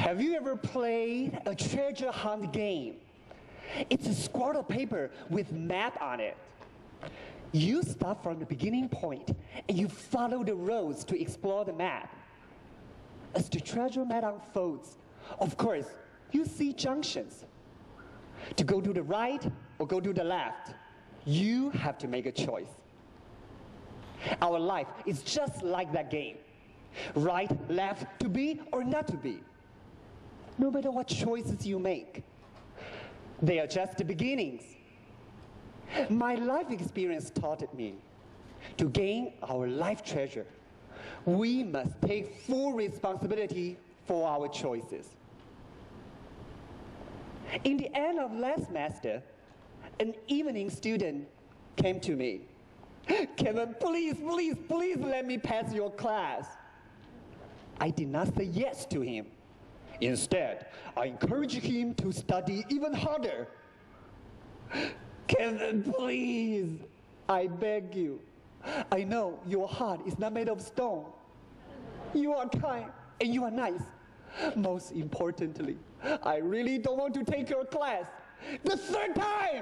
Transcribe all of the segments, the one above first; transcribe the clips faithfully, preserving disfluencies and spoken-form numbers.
Have you ever played a treasure hunt game? It's a scroll of paper with map on it. You start from the beginning point and you follow the roads to explore the map. As the treasure map unfolds, of course, you see junctions. To go to the right or go to the left, you have to make a choice. Our life is just like that game. Right, left, to be or not to be. No matter what choices you make, they are just the beginnings. My life experience taught me to gain our life treasure, we must take full responsibility for our choices. In the end of last semester, an evening student came to me. Kevin, please, please, please let me pass your class. I did not say yes to him. Instead, I encouraged him to study even harder. Kevin, please, I beg you. I know your heart is not made of stone. You are kind and you are nice. Most importantly, I really don't want to take your class the third time.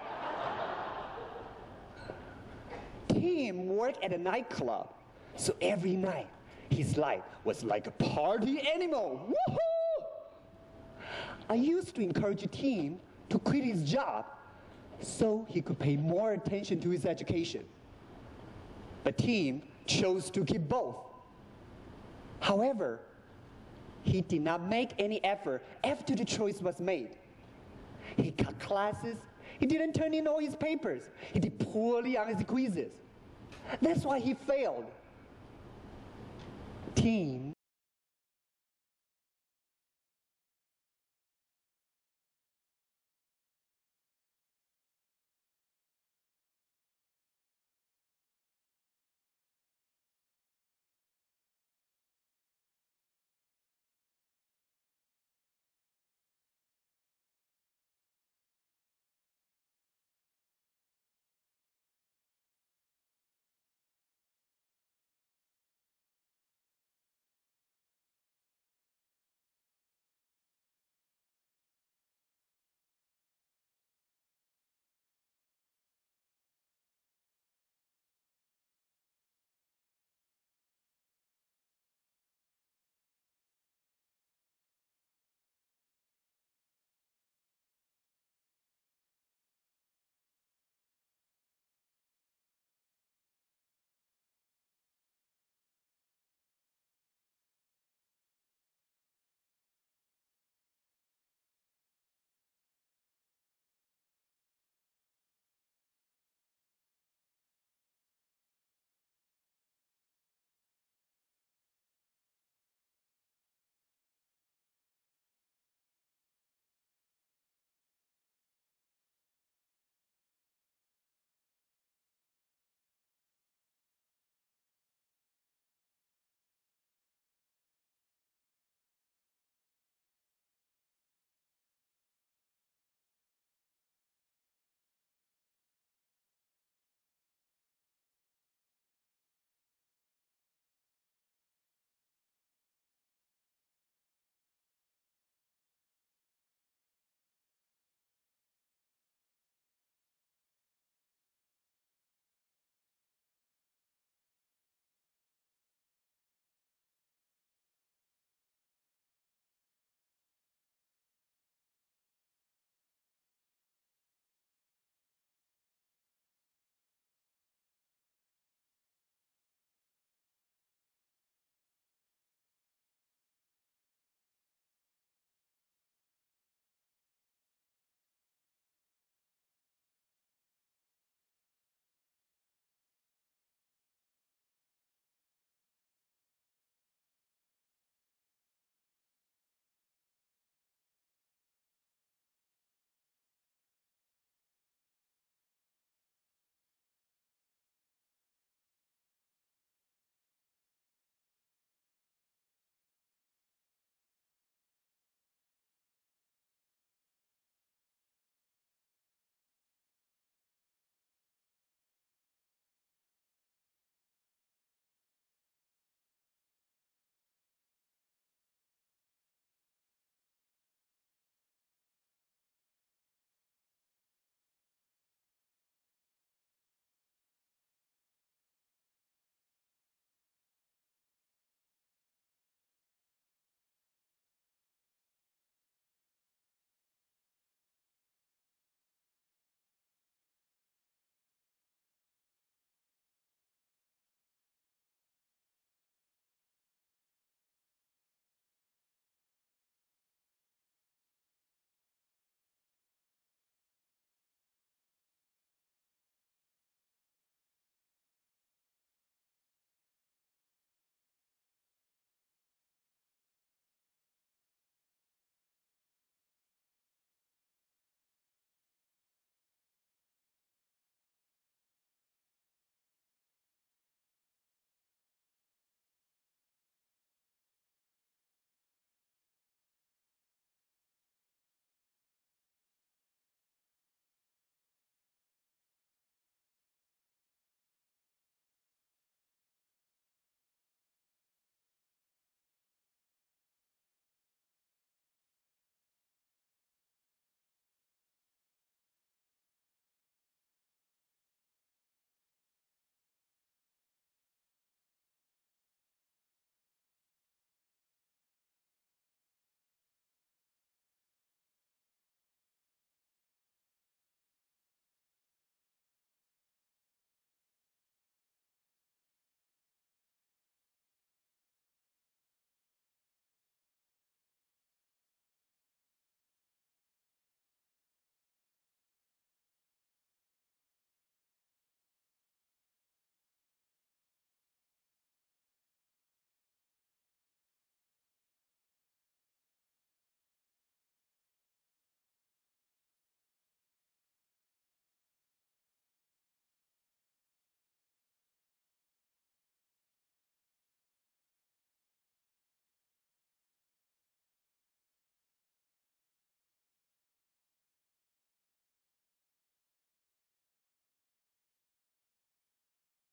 Tim worked at a nightclub, so every night his life was like a party animal. Woohoo! I used to encourage Tim to quit his job so he could pay more attention to his education. But Tim chose to keep both. However, he did not make any effort after the choice was made. He cut classes, he didn't turn in all his papers, he did poorly on his quizzes. That's why he failed. Tim